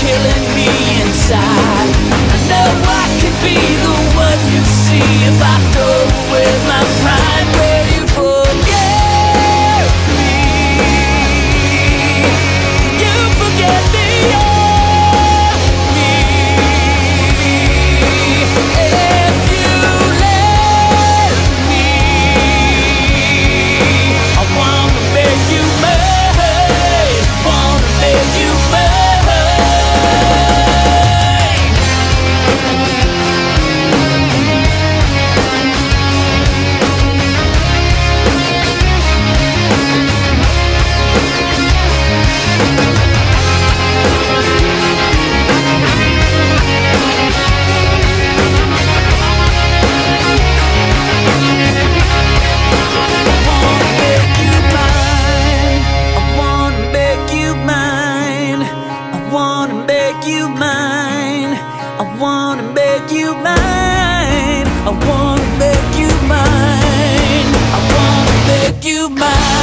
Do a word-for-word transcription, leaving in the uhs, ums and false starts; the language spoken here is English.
killing me inside. I know I could be the one you see if I go with my pride. Will you forget me? You forget me, yeah, me. If you let me, I wanna make you mine, wanna make you mine. You mine, I wanna make you mine. I wanna make you mine. I wanna make you mine.